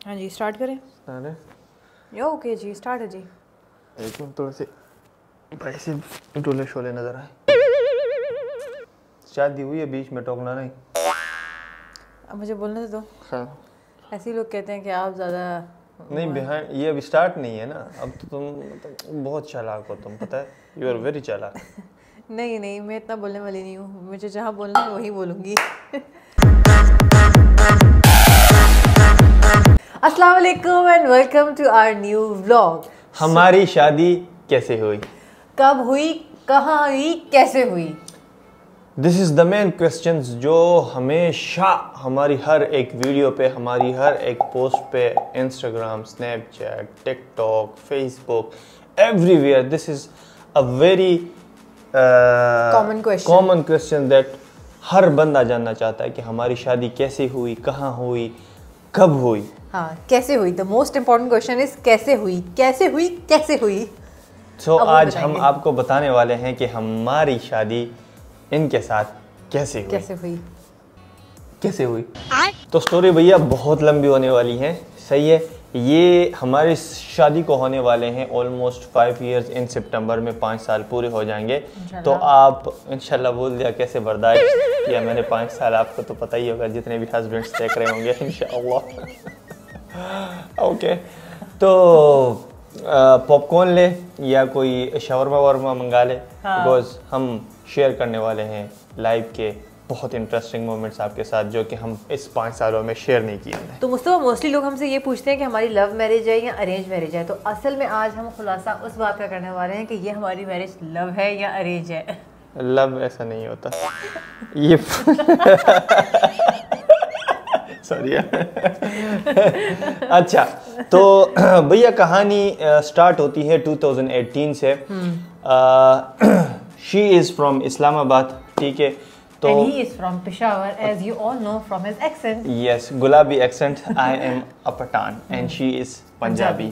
हाँ जी, स्टार्ट करें। यो ओके जी, स्टार्ट है जी। एक मिनट, थोड़े से ऐसे टोले शोले नजर आए। शादी हुई है, बीच में टोकना नहीं। अब मुझे बोलने दो। हाँ। ऐसे ही लोग कहते हैं कि आप ज़्यादा नहीं, बिहाइंड ये अभी स्टार्ट नहीं है ना। अब तो तुम मतलब बहुत चालाक हो तुम, पता है। यू आर वेरी चालाक। नहीं नहीं, मैं इतना बोलने वाली नहीं हूँ। मुझे जहाँ बोलना है वही बोलूँगी। अस्सलाम वालेकुम and welcome to our new vlog. हमारी शादी कैसे हुई, कब हुई, कहाँ हुई, कैसे हुई? This is the main questions जो हमेशा हमारी हर एक वीडियो पे, हमारी हर एक पोस्ट पे, Instagram, Snapchat, TikTok, Facebook, everywhere this is a very common question that हर बंदा जानना चाहता है कि हमारी शादी कैसे हुई, कहाँ हुई, कब हुई। हाँ, कैसे हुई? The most important question is कैसे हुई, कैसे हुई, कैसे हुई। सो आज हम आपको बताने वाले हैं कि हमारी शादी इनके साथ कैसे हुई। कैसे हुई। तो स्टोरी भैया बहुत लंबी होने वाली है, सही है। ये हमारी शादी को होने वाले हैं ऑलमोस्ट 5 इयर्स। इन सितंबर में 5 साल पूरे हो जाएंगे। तो आप इंशाल्लाह बोल दिया, कैसे बर्दाश्त किया मैंने 5 साल। आपको तो पता ही होगा, जितने भी हस्बैंड्स देख रहे होंगे इंशाल्लाह। ओके, तो पॉपकॉर्न ले या कोई शवरमा वरमा मंगा ले, बिकॉज हम शेयर करने वाले हैं लाइव के बहुत इंटरेस्टिंग मोमेंट्स आपके साथ, जो कि हम इस 5 सालों में शेयर नहीं किए हैं। तो मुस्तफा, मोस्टली लोग हमसे ये पूछते हैं कि हमारी लव मैरिज है या अरेंज मैरिज है। तो असल में आज हम खुलासा उस बात का करने वाले हैं कि ये हमारी मैरिज लव है या अरेंज है। लव ऐसा नहीं होता ये सॉरी। अच्छा, तो भैया कहानी स्टार्ट होती है 2018 से। शी इज़ फ्रॉम इस्लामाबाद, ठीक है। तो And he is from Peshawar, as you all know from his accent. Yes, गुलाबी accent. I am a Pathan and she is Punjabi.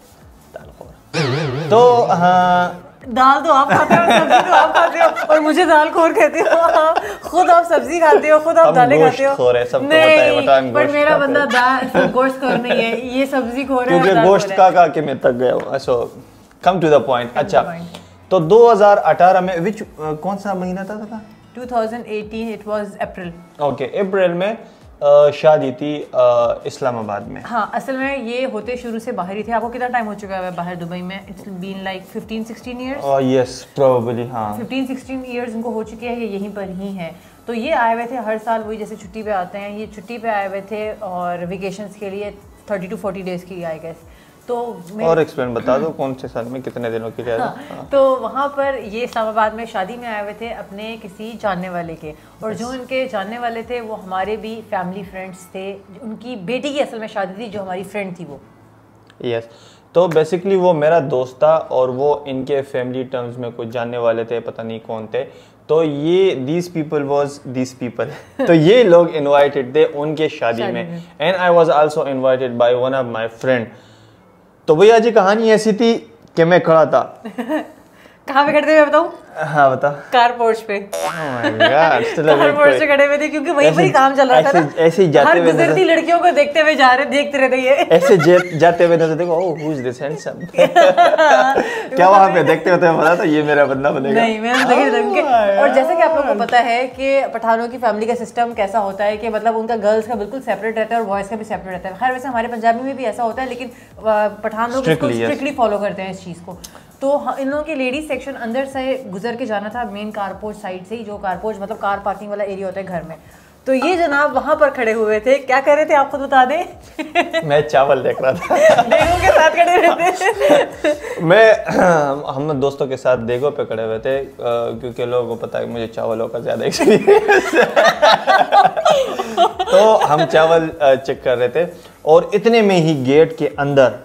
तो हाँ, दाल तो आप खाते हो, सब्जी तो आप खाते हो, और मुझे दाल खोर कहते हो आप। खुद आप सब्जी खाते हो, खुद आप दालें खाते हो। खोर है, सबको पता है, पठान पर गोश्त मेरा खाते बंदा दाल गोश्त खोर नहीं है, ये सब्जी खोर है। क्योंकि गोश्त खा के मैं थक गया हूँ। So come to the point. अच्छा, तो 2018 में विच कौन सा महीना था? 2018, it was April. Okay, April में शादी थी इस्लामाबाद में। हाँ, असल में ये होते शुरू से बाहर ही थे। आपको कितना टाइम हो चुका है बाहर दुबई में? It's been like 15-16 years. Yes, probably हाँ, 15-16 इयर्स इनको हो चुके हैं। ये यहीं पर ही हैं। तो ये आए हुए थे हर साल, वही जैसे छुट्टी पे आते हैं, ये छुट्टी पे आए हुए थे और वेकेशंस के लिए 30 to 40 डेज की आई गेस। तो और एक्सप्लेन बता दो कौन से साल में कितने दिनों के लिए? हाँ, तो वहाँ पर ये इस्लामाबाद में शादी में आए हुए थे अपने किसी जानने वाले के, और जो उनके जानने वाले थे वो हमारे भी फैमिली फ्रेंड्स थे। उनकी बेटी की असल में शादी थी, जो हमारी फ्रेंड थी वो। यस, तो बेसिकली वो मेरा दोस्त था और वो इनके फैमिली टर्म्स में कुछ जानने वाले थे, पता नहीं कौन थे। तो ये दीज पीपल तो ये लोग इनवाइटेड थे उनके शादी में, and I was also invited by one of my friend. तो भैया जी कहानी ऐसी थी कि मैं खड़ा था। कहाँ पे खड़े थे मैं बताऊँ? हाँ बता। कार पोर्च पे। Oh my God, car porch पे खड़े हुए थे क्योंकि वहीं पर ही काम चल रहा था ना। ऐसे ही जाते हुए गुजरती लड़कियों को देखते हुए देखते रहते ये। ऐसे जाते हुए नजर देखो, oh who is this handsome. क्या वहाँ पे देखते होते पता था ये मेरा बंदा बनेगा? नहीं, मैंने देखे थे। और जैसे कि आप लोगों को पता है कि पठानों की फैमिली का सिस्टम कैसा होता है कि मतलब उनका गर्ल्स का बिल्कुल सेपरेट रहता है और बॉयज़ का भी सेपरेट रहता है। खैर वैसे हमारे पंजाबी में भी ऐसा होता है, लेकिन पठान लोग इसको स्ट्रिक्टली फॉलो करते हैं इस चीज़ को। तो इन लोगों के लेडीज सेक्शन अंदर से गुजर के जाना था मेन कारपोर्च साइड से ही, जो कारपोर्च मतलब कार पार्किंग वाला एरिया होता है घर में। तो ये जनाब वहाँ पर खड़े हुए थे। क्या कर रहे थे आप खुद बता दें? मैं चावल देख रहा था। देगों के साथ खड़े हुए थे। हम दोस्तों के साथ देगों पे खड़े हुए थे, क्योंकि लोगों को पता है मुझे चावलों का ज़्यादा एक्सपीरियंस है। तो हम चावल चेक कर रहे थे और इतने में ही गेट के अंदर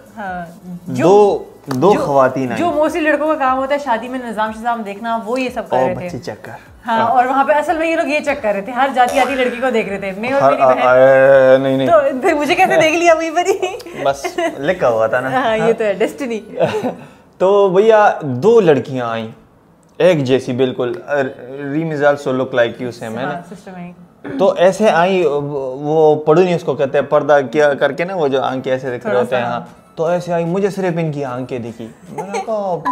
दो खवातीन आई। जो मोस्टली लड़कों का काम होता है शादी में निजाम शिजाम देखना, वो ये सब कर रहे थे। बच्ची चेक कर। हाँ, और वहाँ पे असल में ये लोग ये चेक कर रहे थे, हर जाती आती लड़की को देख रहे थे। मैं और मेरी बहन। नहीं तो फिर मुझे कैसे देख लिया वहीं पर ही? बस लिखा हुआ था ना। हाँ, ये तो है डेस्टिनी। तो भैया 2 लड़कियां आई, एक जैसी बिल्कुल। Reem is also look like you, same है ना? सिस्टर में तो ऐसे आई, वो पढ़ू नहीं उसको कहते हैं, पर्दा क्या करके ना वो जो आंखें ऐसे दिख रहे होते हैं, हाँ, तो ऐसे आई, मुझे सिर्फ इनकी आंखें दिखी, मैंने कहा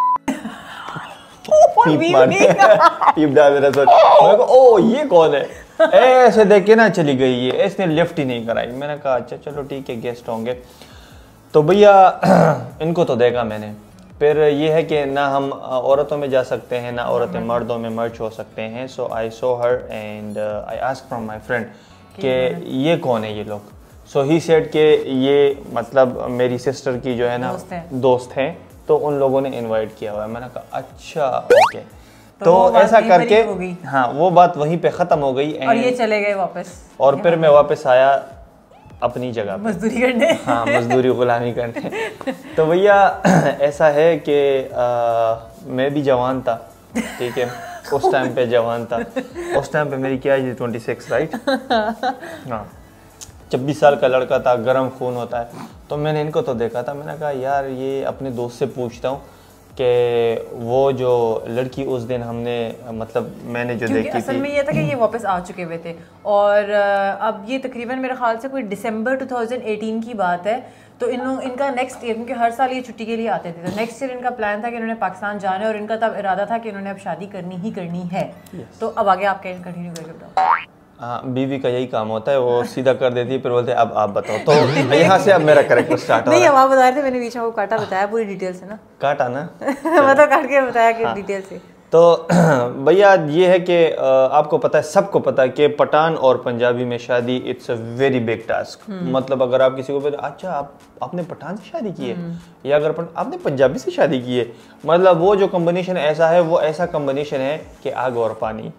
पीप डाल मेरा सोच, मैंने कहा ओ ये कौन है, ऐसे देख के ना चली गई ये, इसने लिफ्ट ही नहीं कराई। मैंने कहा अच्छा चलो ठीक है गेस्ट होंगे। तो भैया इनको तो देखा मैंने, फिर ये है कि ना हम औरतों में जा सकते हैं ना औरतें मर्दों में मर्ज हो सकते हैं। So I saw her and I ask from my friend कि ये कौन है ये लोग। सो ही सेड कि ये मतलब मेरी सिस्टर की जो है ना दोस्त हैं, तो उन लोगों ने इनवाइट किया हुआ है। मैंने कहा अच्छा ओके, तो ऐसा करके हाँ वो बात वहीं पे ख़त्म हो गई और ये चले गए वापस। और फिर मैं वापस आया अपनी जगह मजदूरी करने, हाँ मजदूरी गुलामी करने। तो भैया ऐसा है कि मैं भी जवान था, ठीक है, उस टाइम पे जवान था, उस टाइम पे मेरी क्या एज 26 राइट, हाँ 26 साल का लड़का था, गर्म खून होता है। तो मैंने इनको तो देखा था, मैंने कहा यार ये अपने दोस्त से पूछता हूँ कि वो जो लड़की उस दिन हमने मतलब मैंने जो देखी असल में ये था कि ये वापस आ चुके हुए थे और अब ये तकरीबन मेरे ख्याल से कोई दिसंबर 2018 की बात है। तो इनका नेक्स्ट ईयर, क्योंकि हर साल ये छुट्टी के लिए आते थे, तो नेक्स्ट ईयर इनका प्लान था कि इन्होंने पाकिस्तान जाना है और इनका तब इरादा था कि इन्होंने अब शादी करनी ही करनी है। तो अब आगे आप कंटिन्यू करके बताओ। हाँ बीवी का यही काम होता है, वो सीधा कर देती है, फिर बोलते हैं अब आप बताओ। तो यहाँ से अब मेरा कैरेक्टर स्टार्ट हो रहा है। नहीं अब आप बता रहे थे, मैंने बीच में वो काटा बताया पूरी डिटेल से ना, काटा ना मतलब काट के बताया कि डिटेल से। तो भैया ये है कि आपको पता है, सबको पता है कि पठान और पंजाबी में शादी it's a very big task. मतलब अगर आप किसी को बोले अच्छा आपने पठान से शादी की है, या अगर आपने पंजाबी से शादी की है, मतलब वो जो कॉम्बिनेशन ऐसा है, वो ऐसा कॉम्बिनेशन है कि आग और पानी।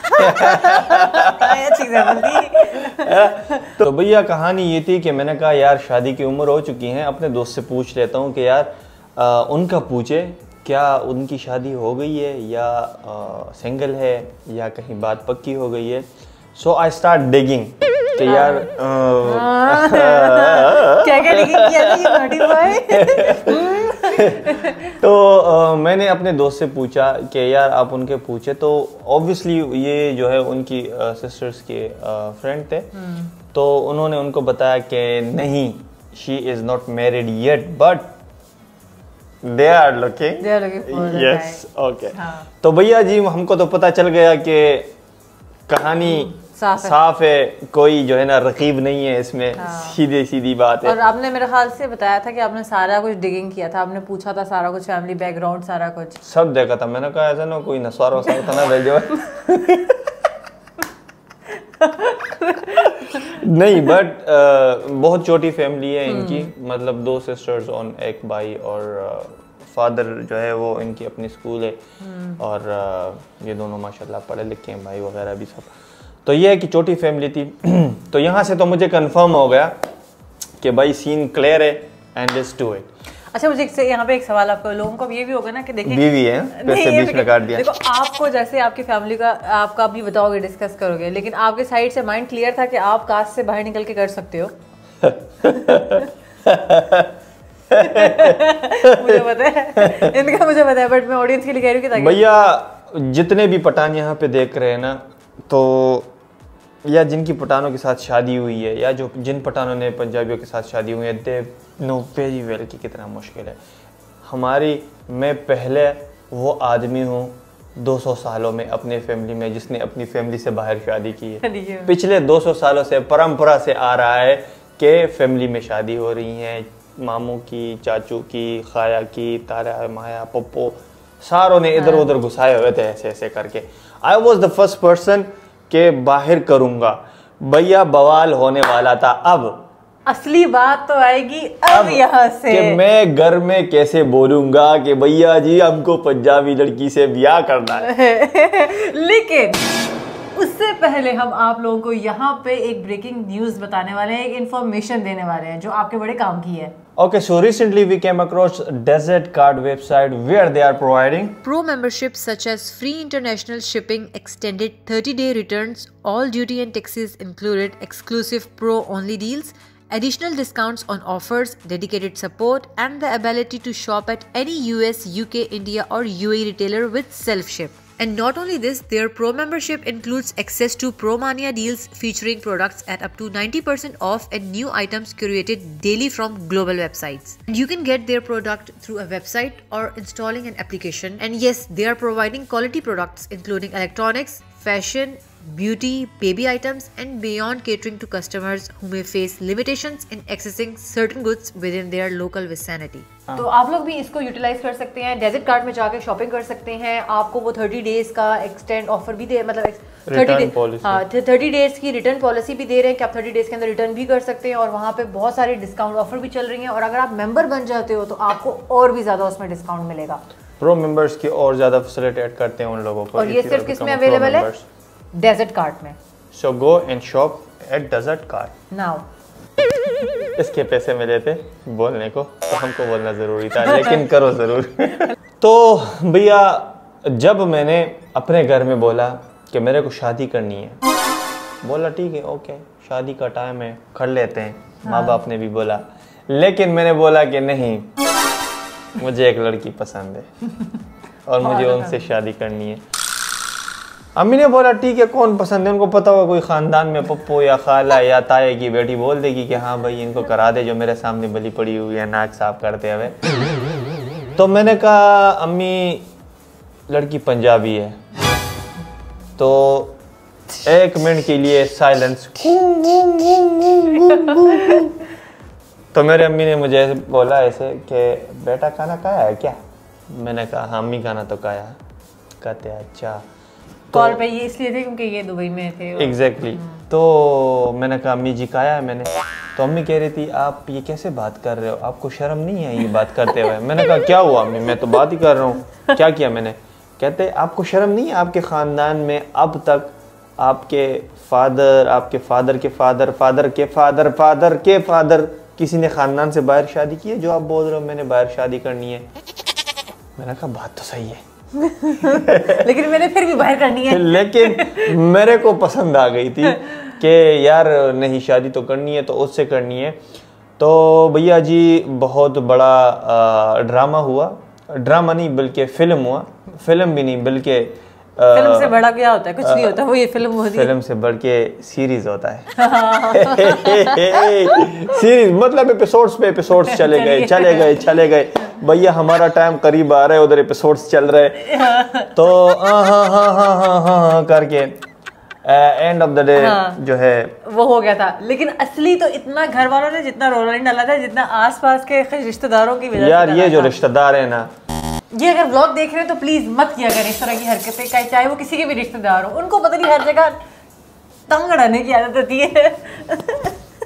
तो भैया कहानी ये थी कि मैंने कहा यार शादी की उम्र हो चुकी है, अपने दोस्त से पूछ लेता हूँ कि यार उनका पूछे क्या उनकी शादी हो गई है या सिंगल है या कहीं बात पक्की हो गई है। सो आई स्टार्ट डिगिंग कि यार क्या डिगिंग किया था ये नॉटी बॉय। तो मैंने अपने दोस्त से पूछा कि यार आप उनके पूछे, तो ऑब्वियसली ये जो है उनकी सिस्टर्स के फ्रेंड थे, तो उन्होंने उनको बताया कि नहीं she is not married yet but They are looking for yes, okay. हाँ. तो भैया जी हमको तो पता चल गया कि कहानी साफ है, कोई जो है ना रकीब नहीं है इसमें, हाँ. सीधी बात है। और आपने मेरे ख्याल से बताया था कि आपने सारा कुछ डिगिंग किया था, आपने पूछा था सारा कुछ, फैमिली बैकग्राउंड सारा कुछ सब देखा था। मैंने कहा ऐसा ना कोई नस्वार वसार था ना भेजो। नहीं बट बहुत छोटी फैमिली है इनकी, मतलब 2 सिस्टर्स और 1 भाई, और फादर जो है वो इनकी अपनी स्कूल है, और ये दोनों माशाल्लाह पढ़े लिखे हैं, भाई वगैरह भी सब। तो ये है कि छोटी फैमिली थी। तो यहाँ से तो मुझे कंफर्म हो गया कि भाई सीन क्लियर है एंड लेट्स डू इट। अच्छा मुझे यहाँ पे एक सवाल आपको, लोगों को ये भी होगा ना कि देखिए बीवी है, पैसे बीच में काट दिया। देखो आपको जैसे आपकी फैमिली का आपका भी बताओगे, डिस्कस करोगे, लेकिन आपके साइड से माइंड क्लियर था कि आप कास्ट से बाहर निकल के कर सकते हो। मुझे पता है, इनका मुझे पता है, बट मैं ऑडियंस के लिए कह रही हूँ कि भैया जितने भी पठान यहाँ पे देख रहे हैं ना, तो या जिनकी पठानों के साथ शादी हुई है या जो जिन पठानों ने पंजाबियों के साथ शादी हुई है, दे नो वेरी वेल कि कितना मुश्किल है। मैं पहले वो आदमी हूँ 200 सालों में अपने फैमिली में जिसने अपनी फैमिली से बाहर शादी की है। पिछले 200 सालों से परंपरा से आ रहा है कि फैमिली में शादी हो रही है, मामू की, चाचू की, खाया की, तारा, माया, पप्पो, सारों ने इधर उधर घुसाए हुए थे ऐसे ऐसे करके। I was the first person के बाहर करूंगा। भैया बवाल होने वाला था। अब असली बात तो आएगी अब यहाँ से कि मैं घर में कैसे बोलूंगा कि भैया जी हमको पंजाबी लड़की से ब्याह करना है। लेकिन उससे पहले हम आप लोगों को यहाँ पे एक ब्रेकिंग न्यूज बताने वाले हैं, एक इन्फॉर्मेशन देने वाले हैं जो आपके बड़े काम की है। Okay, so recently we came across Desert Card website where they are providing pro memberships such as free international shipping, extended 30-day returns, all duty and taxes included, exclusive pro only deals, additional discounts on offers, dedicated support, and the ability to shop at any US, UK, India or UAE retailer with self-ship. And not only this, their Pro membership includes access to Pro Mania deals featuring products at up to 90% off and new items curated daily from global websites. And you can get their product through a website or installing an application. And yes, they are providing quality products including electronics, fashion, beauty, baby items and beyond, catering to customers who may face limitations in accessing certain goods within their local vicinity. तो आप लोग भी इसको utilise कर सकते हैं, desert cart में जाकर शॉपिंग कर सकते हैं। आपको वो 30 डेज का एक्सटेंड ऑफर भी दे, मतलब 30 डेज की रिटर्न पॉलिसी भी दे रहे हैं कि आप 30 डेज के अंदर रिटर्न भी कर सकते हैं और वहाँ पे बहुत सारे डिस्काउंट ऑफर भी चल रही हैं। और अगर आप मेंबर बन जाते हो तो आपको और भी ज़्यादा उसमें डिस्काउंट मिलेगा। प्रो मेंबर्स की और ज़्यादा फैसिलिटेट करते हैं उन लोगों को। और ये सिर्फ किसमें अवेलेबल है? डेजर्ट कार्ट में। So go and shop at Desert Cart now. इसके पैसे मिले थे बोलने को, तो हमको बोलना ज़रूरी था, लेकिन करो ज़रूर। तो भैया जब मैंने अपने घर में बोला कि मेरे को शादी करनी है, बोला ठीक है ओके शादी का टाइम है कर लेते हैं। माँ बाप ने भी बोला, लेकिन मैंने बोला कि नहीं, मुझे एक लड़की पसंद है और मुझे उनसे शादी करनी है। अम्मी ने बोला ठीक है कौन पसंद है, उनको पता होगा कोई ख़ानदान में पप्पो या खाला या ताए की बेटी बोल देगी कि हाँ भाई इनको करा दे जो मेरे सामने बली पड़ी हुई है नाक साफ करते हुए। तो मैंने कहा अम्मी लड़की पंजाबी है। तो 1 मिनट के लिए साइलेंस। तो मेरे अम्मी ने मुझे बोला ऐसे कि बेटा खाना खाया है क्या? मैंने कहा हाँ अम्मी खाना तो खाया। कहते अच्छा कॉल पे ये इसलिए थे क्योंकि ये दुबई में थे। एग्जैक्टली तो मैंने कहा अम्मी जी खाया है मैंने। तो अम्मी कह रही थी आप ये कैसे बात कर रहे हो, आपको शर्म नहीं है ये बात करते हुए? मैंने कहा क्या हुआ अम्मी, मैं तो बात ही कर रहा हूँ, क्या किया मैंने? कहते आपको शर्म नहीं है, आपके ख़ानदान में अब तक आपके फादर, आपके फादर के फादर, फादर के फादर, फादर के फादर किसी ने ख़ानदान से बाहर शादी की है जो आप बोल रहे हो मैंने बाहर शादी करनी है? मैंने कहा बात तो सही है लेकिन मैंने फिर भी बाहर करनी है। लेकिन मेरे को पसंद आ गई थी कि यार नहीं शादी तो करनी है तो उससे करनी है। तो भैया जी बहुत बड़ा ड्रामा हुआ, ड्रामा नहीं बल्कि फिल्म हुआ, फिल्म भी नहीं बल्कि फिल्म से बड़ा क्या होता है? कुछ नहीं होता, वो ये फिल्म होती है। फिल्म से बढ़ के सीरीज होता है। सीरीज मतलब एपिसोड्स पे एपिसोड्स चले गए भैया हमारा टाइम करीब आ रहा है, उधर एपिसोड्स चल रहे। तो हाँ करके एंड ऑफ द डे जो है वो हो गया था। लेकिन असली तो इतना घर वालों ने जितना रोना नहीं डाला था जितना आसपास के रिश्तेदारों की वजह से। यार ये जो रिश्तेदार है ना, ये अगर व्लॉग देख रहे हैं तो प्लीज मत किया करें इस तरह की हरकतें, चाहे वो किसी के भी रिश्तेदार हो। उनको पता नहीं हर जगह तंग अड़ाने की आदत होती है।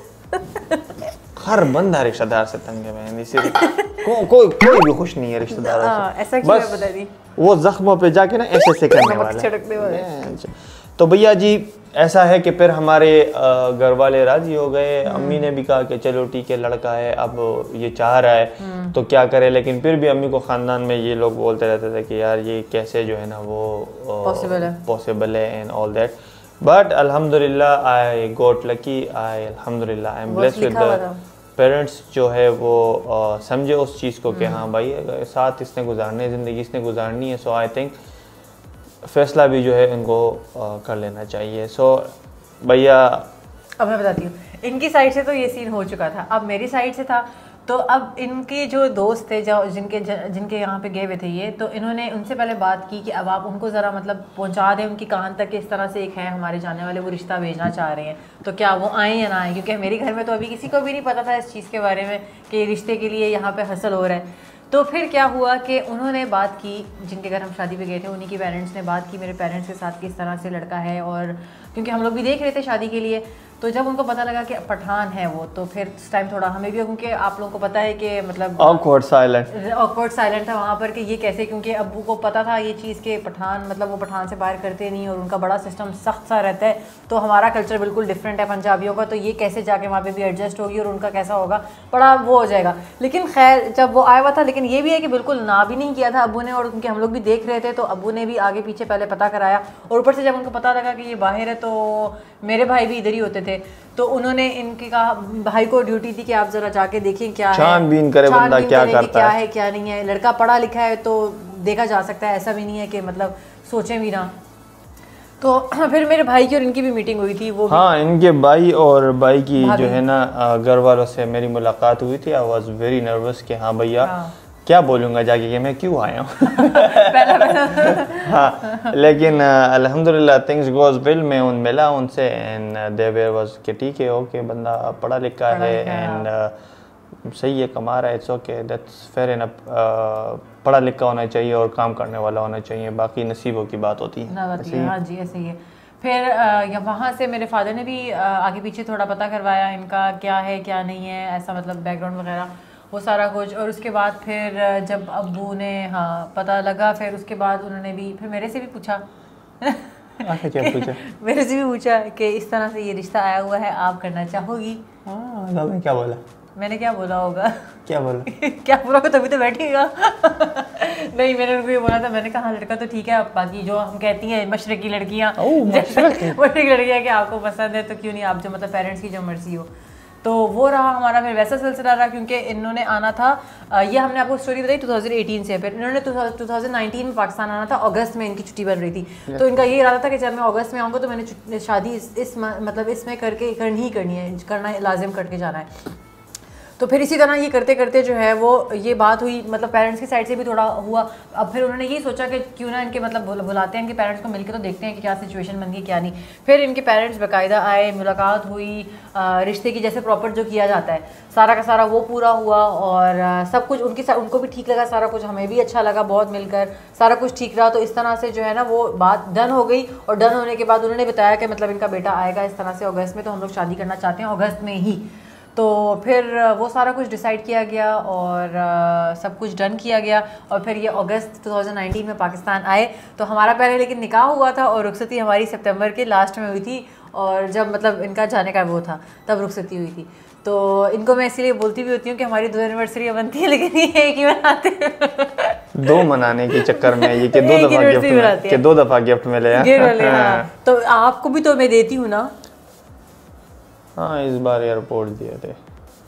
हर बंदा रिश्तेदार से तंग है, कोई भी खुश नहीं है रिश्तेदारों से। ऐसा क्यों है पता नहीं, वो जख्मों पे जाके ना ऐसे से करने वाले। तो भैया जी ऐसा है कि फिर हमारे घर वाले राजी हो गए। अम्मी ने भी कहा कि चलो ठीक है लड़का है अब ये चाह रहा है तो क्या करे, लेकिन फिर भी अम्मी को ख़ानदान में ये लोग बोलते रहते थे कि यार ये कैसे जो है ना वो पॉसिबल है एंड ऑल दैट। बट अल्हम्दुलिल्लाह आई गॉट लकी, अल्हम्दुलिल्लाह I am blessed with the parents जो है वो समझे उस चीज़ को कि हाँ भाई साथ इसने गुजारनी है, ज़िंदगी इसने गुजारनी है। सो आई थिंक फैसला भी जो है इनको कर लेना चाहिए। सो भैया अब मैं बताती हूँ, इनकी साइड से तो ये सीन हो चुका था, अब मेरी साइड से था। तो अब इनके जो दोस्त थे जो जिनके यहाँ पे गए हुए थे ये, तो इन्होंने उनसे पहले बात की कि अब आप उनको ज़रा मतलब पहुँचा दें उनकी कान तक कि इस तरह से एक है हमारे जाने वाले, वो रिश्ता भेजना चाह रहे हैं, तो क्या वो आएँ या ना आएँ, क्योंकि मेरे घर में तो अभी किसी को भी नहीं पता था इस चीज़ के बारे में कि रिश्ते के लिए यहाँ पर हसल हो रहा है। तो फिर क्या हुआ कि उन्होंने बात की, जिनके घर हम शादी पे गए थे उन्हीं की पेरेंट्स ने बात की मेरे पेरेंट्स के साथ किस तरह से लड़का है, और क्योंकि हम लोग भी देख रहे थे शादी के लिए। तो जब उनको पता लगा कि पठान है वो, तो फिर उस टाइम थोड़ा हमें भी, क्योंकि आप लोगों को पता है कि मतलब ऑकवर्ड साइलेंट था वहाँ पर कि ये कैसे, क्योंकि अब्बू को पता था ये चीज़ के पठान मतलब वो पठान से बाहर करते नहीं और उनका बड़ा सिस्टम सख्त सा रहता है। तो हमारा कल्चर बिल्कुल डिफरेंट है पंजाबियों का, तो ये कैसे जाके वहाँ पे भी एडजस्ट होगी और उनका कैसा होगा, बड़ा वो हो जाएगा। लेकिन खैर जब वो आया हुआ था, लेकिन ये भी है कि बिल्कुल ना भी नहीं किया था अब्बू ने, और क्योंकि हम लोग भी देख रहे थे तो अब्बू ने भी आगे पीछे पहले पता कराया। और ऊपर से जब उनको पता लगा कि ये बाहर है, तो मेरे भाई भी इधर ही होते थे, तो उन्होंने इनके कहा, भाई को ड्यूटी थी कि आप जरा जाके देखें क्या है, छानबीन करे बंदा क्या करता है क्या नहीं है। लड़का पढ़ा लिखा है तो देखा जा सकता है, ऐसा भी नहीं है कि मतलब सोचें भी ना। तो फिर मेरे भाई की और इनकी भी मीटिंग हुई थी वो हाँ, इनके भाई और भाई की जो है ना घर वालों से मेरी मुलाकात हुई थी। आई वाज वेरी नर्वस कि हाँ भैया क्या बोलूँगा जाके कि मैं क्यों आया हूँ। हाँ, लेकिन अल्हम्दुलिल्लाह थिंग्स गोज वेल। मैं मिला उनसे एंड दे वे वाज कि ठीक है, ओके, बंदा पढ़ा लिखा है एंड सही है, कमा रहा है, it's okay, that's fair enough. पढ़ा लिखा होना चाहिए और काम करने वाला होना चाहिए, बाकी नसीबों की बात होती है। हाँ जी, ऐसे ही है। फिर वहाँ से मेरे फादर ने भी आगे पीछे थोड़ा पता करवाया इनका क्या है क्या नहीं है, ऐसा मतलब बैकग्राउंड वगैरह वो सारा कुछ। और उसके बाद फिर जब अब्बू ने हाँ पता लगा, फिर उसके बाद उन्होंने भी फिर मेरे से भी पूछा क्या पूछा? मेरे से भी पूछा कि इस तरह से ये रिश्ता आया हुआ है, आप करना चाहोगी? हाँ, क्या बोला? मैंने क्या बोला होगा? क्या बोला? क्या बोला होगा तभी तो बैठेगा। नहीं, मैंने उनको ये बोला था, मैंने कहा लड़का तो ठीक है, बाकी जो हम कहती हैं मशरकी लड़कियाँ, मशरकी लड़कियाँ कि आपको पसंद है तो क्यों नहीं, आप जो मतलब पेरेंट्स की जो मर्जी हो। तो वो रहा हमारा फिर वैसा सिलसिला रहा, क्योंकि इन्होंने आना था, ये हमने आपको स्टोरी बताई 2018 से, फिर इन्होंने 2019 में पाकिस्तान आना था, अगस्त में इनकी छुट्टी बन रही थी। तो इनका ये इरादा था कि जब मैं अगस्त में आऊँगा तो मैंने शादी इस मतलब इसमें करनी ही करनी है, करना लाजिम करके जाना है। तो फिर इसी तरह ये करते करते जो है वो ये बात हुई, मतलब पेरेंट्स की साइड से भी थोड़ा हुआ। अब फिर उन्होंने ये सोचा कि क्यों ना इनके मतलब बुलाते हैं इनके पेरेंट्स को, मिलकर तो देखते हैं कि क्या सिचुएशन बन गई क्या नहीं। फिर इनके पेरेंट्स बाकायदा आए, मुलाकात हुई, रिश्ते की जैसे प्रॉपर जो किया जाता है सारा का सारा वो पूरा हुआ। और सब कुछ उनको भी ठीक लगा, सारा कुछ हमें भी अच्छा लगा, बहुत मिलकर सारा कुछ ठीक रहा। तो इस तरह से जो है ना वो बात डन हो गई। और डन होने के बाद उन्होंने बताया कि मतलब इनका बेटा आएगा इस तरह से अगस्त में, तो हम लोग शादी करना चाहते हैं अगस्त में ही। तो फिर वो सारा कुछ डिसाइड किया गया और सब कुछ डन किया गया। और फिर ये अगस्त 2019 में पाकिस्तान आए। तो हमारा पहले लेकिन निकाह हुआ था और रुखसती हमारी सितंबर के लास्ट में हुई थी। और जब मतलब इनका जाने का वो था तब रुखसती हुई थी। तो इनको मैं इसीलिए बोलती भी होती हूँ कि हमारी 2 एनिवर्सरी बनती है, लेकिन ये एक ही मनाते हैं। 2 मनाने के चक्कर में ये कि 2 दफा गिफ्ट मिले। तो आपको भी तो मैं देती हूँ ना। हाँ, इस बार एयरपोर्ट दिए थे,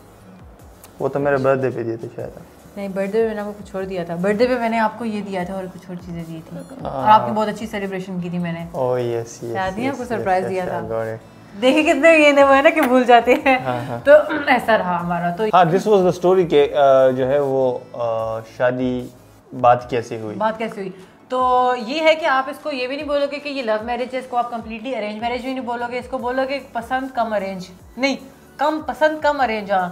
वो तो मेरे बर्थडे पे दिए थे शायद। नहीं, बर्थडे पे मैंने आपको कुछ और दिया था। बर्थडे पे मैंने आपको ये दिया था और कुछ और चीज़ें दी थी और आपकी बहुत अच्छी सेलिब्रेशन की थी मैंने। ओह यस, याद नहीं आपको? सरप्राइज दिया था। देखिए कितने ये नहीं है ना कि भूल जाते हैं। तो ऐसा रहा हमारा। तो हाँ, दिस वाज द स्टोरी के जो है वो शादी बात कैसे हुई। तो ये है कि आप इसको ये भी नहीं बोलोगे कि ये लव मैरिज है, इसको आप कंप्लीटली अरेंज मैरिज भी नहीं बोलोगे, इसको बोलोगे पसंद कम अरेंज, नहीं कम पसंद कम अरेंज। हाँ,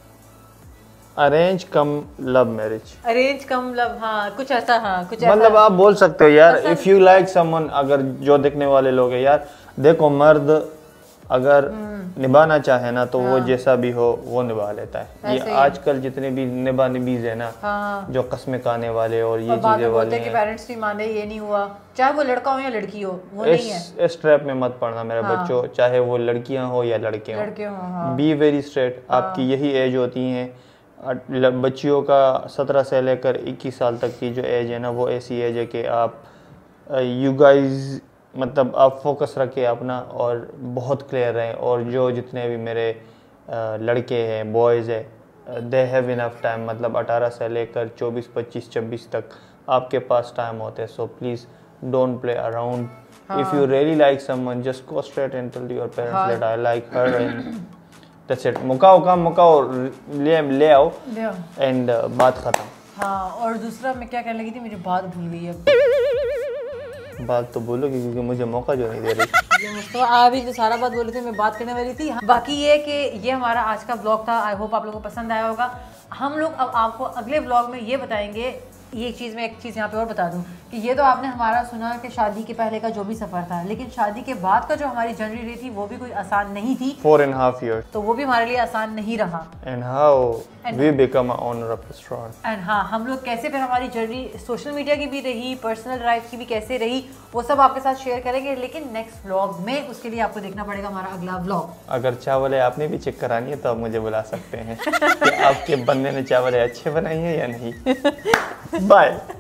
arrange cum love marriage, arrange cum love, हाँ कुछ ऐसा, हाँ कुछ मतलब आप बोल सकते हो यार, इफ यू लाइक समवन, अगर जो देखने वाले लोग हैं यार, देखो मर्द अगर निभाना चाहे ना तो वो जैसा भी हो वो निभा लेता है। ये आजकल जितने भी निभा निभीज है ना, जो कस्में खाने वाले और ये चीजें वाले हैं, पेरेंट्स नहीं माने, ये नहीं हुआ, चाहे वो लड़का हो या लड़की हो, वो नहीं है। इस ट्रैप में मत पड़ना मेरे बच्चों, चाहे वो लड़कियां हो या लड़के हो, बी वेरी स्ट्रेट। आपकी यही एज होती है बच्चियों का, 17 से लेकर 21 साल तक की जो एज है ना, वो ऐसी एज है कि आप यू गाइज मतलब आप फोकस रखें अपना और बहुत क्लियर रहें। और जो जितने भी मेरे लड़के हैं, बॉयज़ है, दे हैव इनफ टाइम, मतलब 18 से लेकर 24, 25, 26 तक आपके पास टाइम होते हैं। So please don't play around. If you really like someone, just go straight and tell your parents that I like her and that's it. मुकाओ ले आओ एंड बात ख़त्म। हाँ, और दूसरा मैं क्या कहने लगी थी, मेरी बात भूल गई है। बात तो बोलोगी क्योंकि मुझे मौका जो नहीं दे रही। तो आप ही तो सारा बात बोले थे, मैं बात करने वाली थी। बाकी ये कि ये हमारा आज का व्लॉग था, आई होप आप लोगों को पसंद आया होगा। हम लोग अब आपको अगले व्लॉग में ये बताएंगे, ये एक चीज़ यहाँ पे और बता दूं कि ये तो आपने हमारा सुना कि शादी के पहले का जो भी सफ़र था, लेकिन शादी के बाद का जो हमारी जर्नी रही थी वो भी कोई आसान नहीं थी। 4.5 years, तो वो भी हमारे लिए आसान नहीं रहा। And how we become an owner of restaurant. And हाँ, हम लोग कैसे फिर हमारी जर्नी सोशल मीडिया की भी रही, पर्सनल लाइफ की भी कैसे रही, वो सब आपके साथ शेयर करेंगे, लेकिन नेक्स्ट व्लॉग में। उसके लिए आपको देखना पड़ेगा हमारा अगला व्लॉग। अगर चावल आपने भी चेक करानी है तो आप मुझे बुला सकते हैं कि आपके बंदे ने चावल अच्छे बनाई है या नहीं। बाय।